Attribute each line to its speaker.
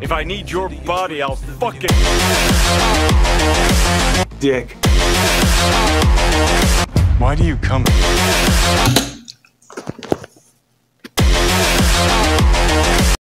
Speaker 1: If I need your body, I'll fucking...
Speaker 2: Dick.
Speaker 1: Why do you come?